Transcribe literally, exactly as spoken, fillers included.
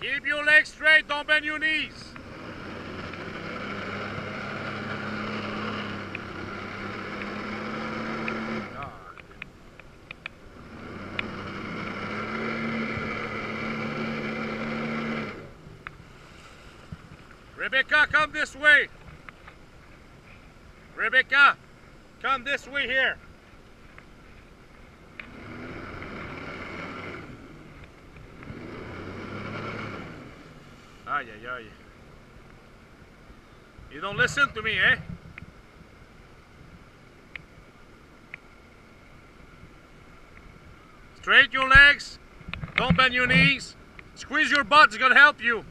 Keep your legs straight, don't bend your knees. Rebecca, come this way. Rebecca, come this way here. Ay, ay, ay. You don't listen to me, eh? Straighten your legs. Don't bend your knees. Squeeze your butt, it's gonna help you.